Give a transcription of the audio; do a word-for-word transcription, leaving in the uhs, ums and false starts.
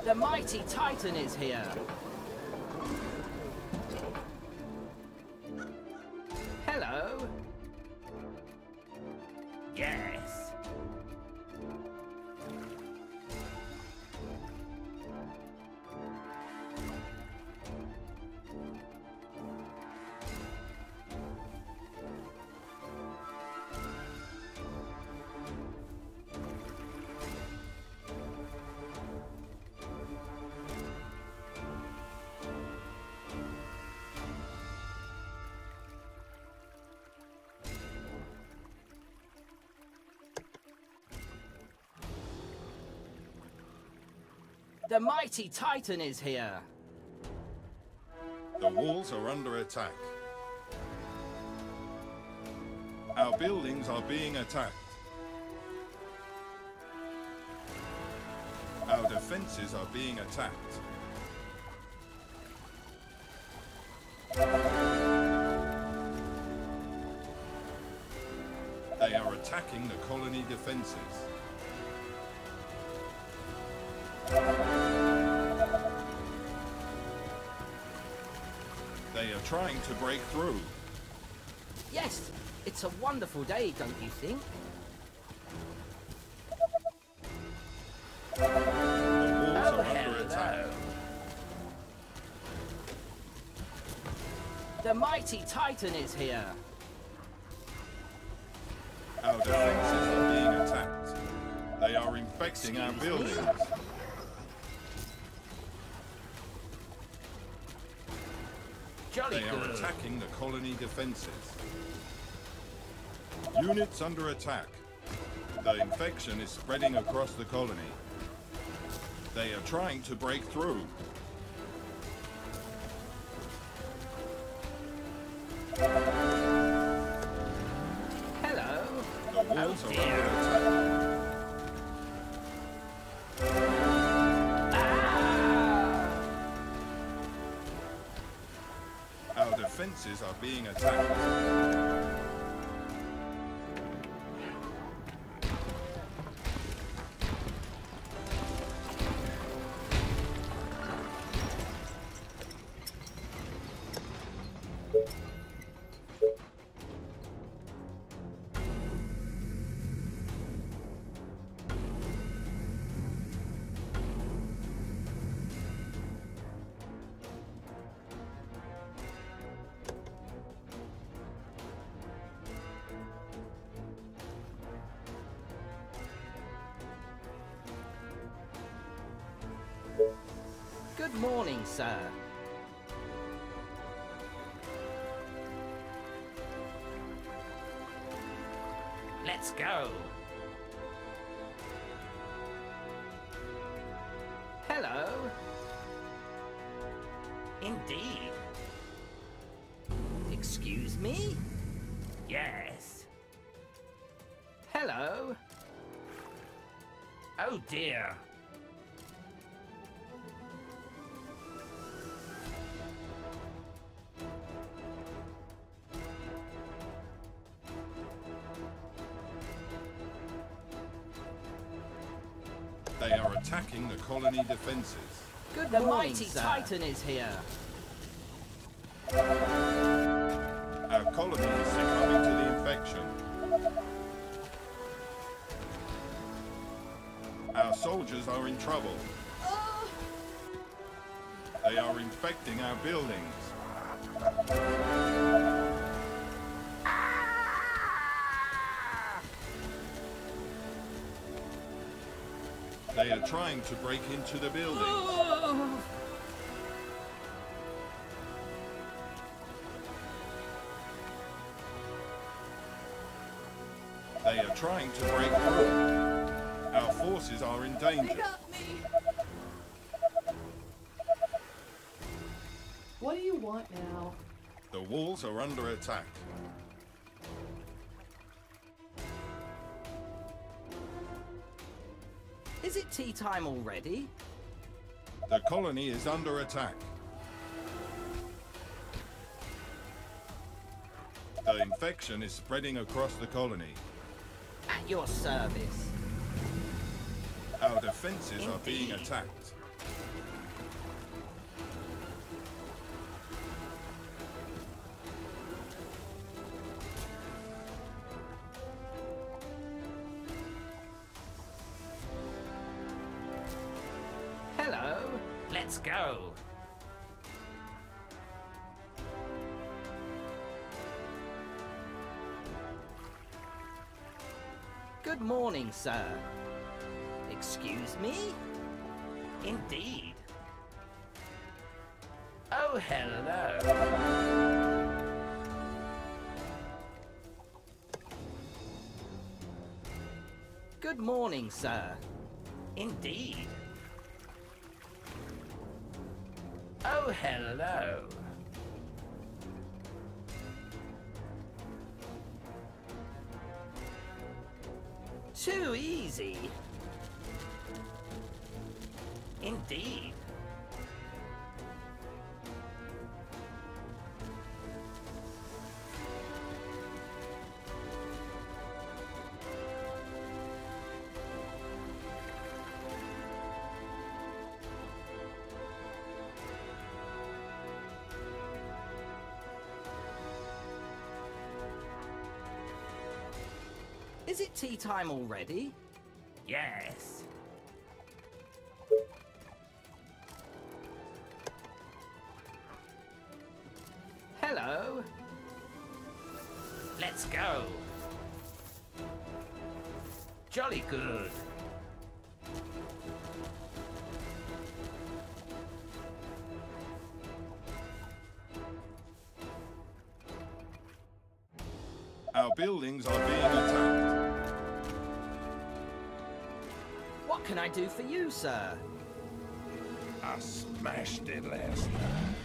The mighty Titan is here. Hello. Yes. The mighty Titan is here. The walls are under attack. Our buildings are being attacked. Our defenses are being attacked. They are attacking the colony defenses. They are trying to break through. Yes, it's a wonderful day, don't you think? The walls Oh, are under hello. attack. The mighty Titan is here. Our defenses are being attacked. They are infecting our Excuse me? buildings. Jolly They are good. attacking the colony defenses. Units under attack. The infection is spreading across the colony. They are trying to break through. Hello. The walls Oh, are dear. under attack. Ah! Our defenses are being attacked. Good morning, sir. Let's go. Hello. Indeed. Excuse me? Yes. Hello. Oh dear. They are attacking the colony defenses. Good the morning, mighty sir. Titan is here. Our colony is succumbing to the infection. Our soldiers are in trouble. They are infecting our buildings. They are trying to break into the buildings. They are trying to break through. Our forces are in danger. What do you want now? The walls are under attack. Is it tea time already? The colony is under attack. The infection is spreading across the colony. At your service. Our defenses are being Indeed. attacked. Hello. Let's go. Good morning, sir. Excuse me? Indeed. Oh, hello. Good morning, sir. Indeed. Oh, hello. Too easy. Indeed. Is it tea time already? Yes. Hello. Let's go. Jolly good. Our buildings are being attacked. What can I do for you, sir? I smashed it last night.